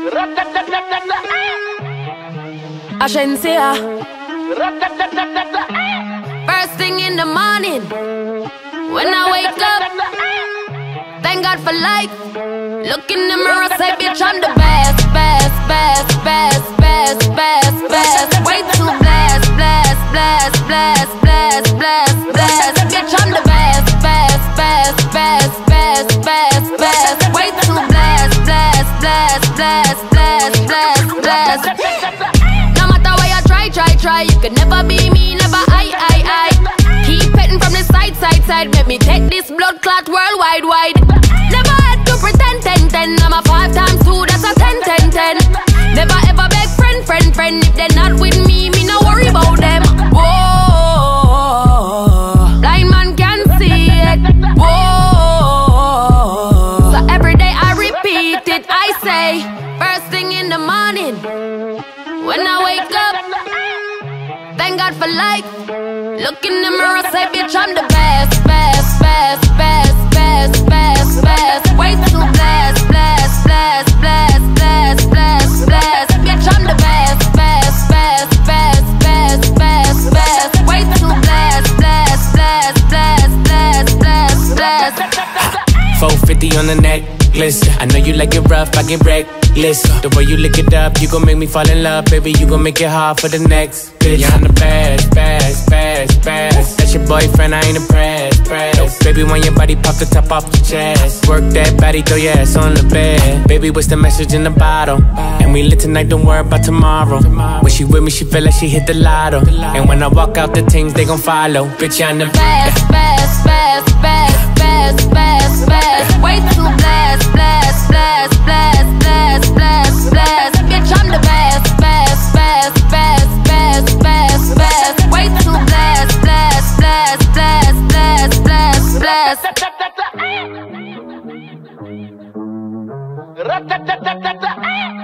Agencia. First thing in the morning, when I wake up, thank God for life. Look in the mirror, say, bitch, I'm the best, best, best, best, best, best, best. Way too blessed, blessed, blessed, blessed, blessed, blessed, blessed. Bitch, I'm the best, best, best, best, best, best, best. Way too blessed, blessed, blessed, blessed, blessed, blessed, blessed. No matter where you try, you could never be me, never I. Keep petting from the side, make me take this blood clot worldwide, wide. Never had to pretend, 10. I'm a 5 times 2, that's a 10. Never ever beg friend. If they're not with me, no worry about them. Whoa, blind man can see it. Whoa, so every day I repeat it. I say, first thing in the morning, when I wake up, thank God for life. Look in the mirror, say, bitch, I'm the best, best, best, best, best, best, best. Way too blessed, blessed, blessed, blessed, blessed, blessed, blessed. Bitch, I'm the best, best, best, best, best, best, best. Way too blessed, blessed, blessed, blessed, blessed, blessed, blessed. 450 on the necklace. I know you like it rough, I get reckless. The way you lick it up, you gon' make me fall in love. Baby, you gon' make it hard for the next bitch. Yeah, I'm the best, best, best, best. That's your boyfriend, I ain't impressed. No, baby, when your body pop the top off your chest, work that body, throw your ass on the bed. Baby, what's the message in the bottle? And we lit tonight, don't worry about tomorrow. When she with me, she feel like she hit the lotto. And when I walk out, the things they gon' follow. Bitch, I'm the best, best, best, best, best, best, best. Way too blessed, blessed, blessed, blessed, blessed, blessed, blessed. Bitch, I'm the best, best, best, best, best, best, best. Way too blessed, blessed, blessed, blessed, blessed, blessed, blessed.